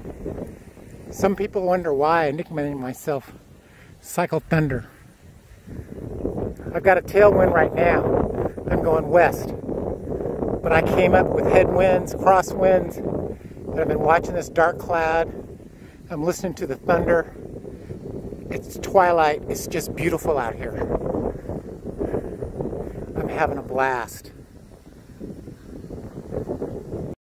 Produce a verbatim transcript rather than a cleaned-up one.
Some people wonder why I nicknamed myself Cycle Thunder. I've got a tailwind right now. I'm going west. But I came up with headwinds, crosswinds, and I've been watching this dark cloud. I'm listening to the thunder. It's twilight. It's just beautiful out here. I'm having a blast.